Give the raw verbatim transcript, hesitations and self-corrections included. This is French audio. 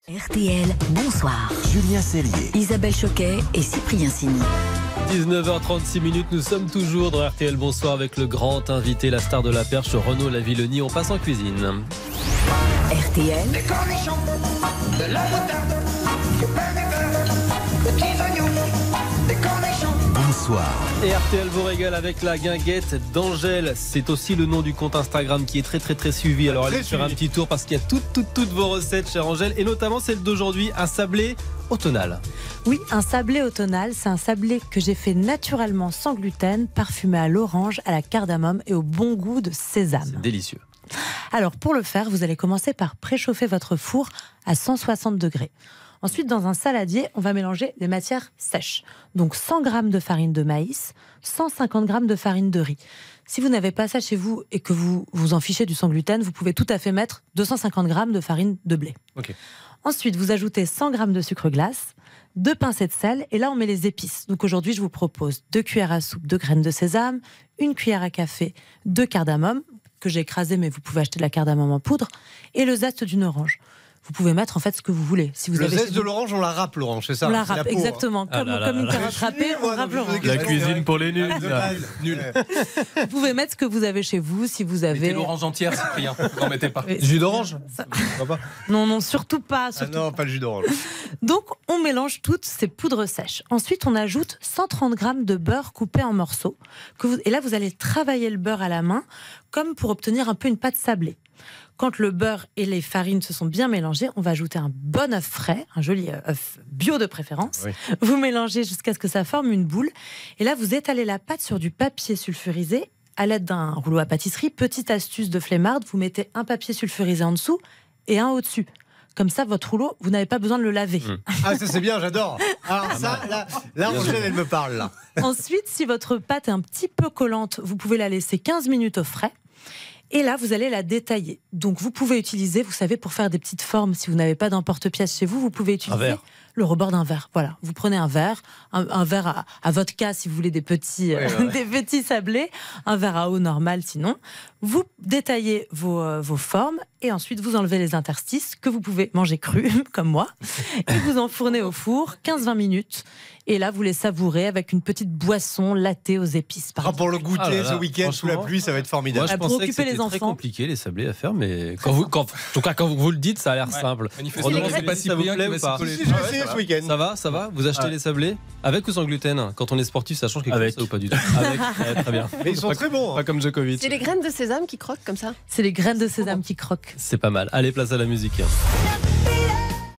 R T L, bonsoir. Julien Cellier, Isabelle Choquet et Cyprien Sini. dix-neuf heures trente-six minutes, nous sommes toujours dans R T L Bonsoir avec le grand invité, la star de la perche, Renaud Lavillenie. On passe en cuisine. R T L. Des cornichons, de la moutarde, du pain de beurre, petits oignons, des cornichons. bonsoir. Et R T L vous régale avec la guinguette d'Angèle. C'est aussi le nom du compte Instagram qui est très très très suivi. Alors allez faire un petit tour parce qu'il y a toutes toutes toutes vos recettes, chère Angèle, et notamment celle d'aujourd'hui, un sablé automnal. Oui, un sablé automnal, c'est un sablé que j'ai fait naturellement sans gluten, parfumé à l'orange, à la cardamome et au bon goût de sésame. C'est délicieux. Alors pour le faire, vous allez commencer par préchauffer votre four à cent soixante degrés. Ensuite, dans un saladier, on va mélanger des matières sèches. Donc cent grammes de farine de maïs, cent cinquante grammes de farine de riz. Si vous n'avez pas ça chez vous et que vous vous en fichez du sans gluten, vous pouvez tout à fait mettre deux cent cinquante grammes de farine de blé. Ok. Ensuite, vous ajoutez cent grammes de sucre glace, deux pincées de sel, et là on met les épices. Donc aujourd'hui, je vous propose deux cuillères à soupe de graines de sésame, une cuillère à café de cardamome, que j'ai écrasé, mais vous pouvez acheter de la cardamome en poudre, et le zeste d'une orange. Vous pouvez mettre en fait ce que vous voulez. Si vous le avez zeste de l'orange, on la râpe, l'orange, c'est ça? On la C'est râpe, peau, exactement. hein. Comme, Ah là là comme une là carotte râpée, on râpe l'orange. La cuisine pour les nuls. Nul. Vous pouvez mettre ce que vous avez chez vous, si vous avez... Mettez l'orange entière, Cyprien. N'en mettez pas. Oui. Jus d'orange? Non, non, surtout pas. Ah Surtout non, pas. pas le jus d'orange. Donc, on mélange toutes ces poudres sèches. Ensuite, on ajoute cent trente grammes de beurre coupé en morceaux. Que vous... Et là, vous allez travailler le beurre à la main, comme pour obtenir un peu une pâte sablée. Quand le beurre et les farines se sont bien mélangés, on va ajouter un bon œuf frais, un joli œuf bio de préférence. Oui. Vous mélangez jusqu'à ce que ça forme une boule. Et là, vous étalez la pâte sur du papier sulfurisé à l'aide d'un rouleau à pâtisserie. Petite astuce de flemmarde, vous mettez un papier sulfurisé en dessous et un au-dessus. Comme ça, votre rouleau, vous n'avez pas besoin de le laver. Mmh. Ah, ça c'est bien, j'adore. Alors ça, là, là Angèle, elle me parle, là. Ensuite, si votre pâte est un petit peu collante, vous pouvez la laisser quinze minutes au frais. Et là, vous allez la détailler. Donc, vous pouvez utiliser, vous savez, pour faire des petites formes, si vous n'avez pas d'emporte-pièce chez vous, vous pouvez utiliser verre. le rebord d'un verre. Voilà, vous prenez un verre, un, un verre à, à vodka si vous voulez des petits, Ouais, euh, ouais. des petits sablés, un verre à eau normal sinon. Vous détaillez vos, euh, vos formes et ensuite vous enlevez les interstices que vous pouvez manger crus, comme moi, et vous enfournez au four quinze à vingt minutes. Et là, vous les savourez avec une petite boisson latte aux épices. Par Ah, pour le goûter Ah là là, ce week-end sous la franchement. pluie, ça va être formidable. Moi, je Ah, pour pensais que occuper c'était les très enfants. compliqué les sablés à faire, mais quand vous, quand, en tout cas quand vous, vous le dites, ça a l'air Ouais. simple. Manifestement, Renaud, c'est pas ça vous Cyprien plaît qui ou va pas s'y coller. Si, j'ai essayé ce week-end. Ça va, ça va. Vous achetez Ouais. les sablés avec ou sans gluten? Quand on est sportif, ça change quelque Avec. chose ou pas du tout? Avec. Ouais, très bien. Mais ils sont Pas- très bons. hein. Pas comme Djokovic. C'est les graines de sésame qui croquent comme ça. C'est les graines de sésame qui croquent. C'est pas mal. Allez, place à la musique. La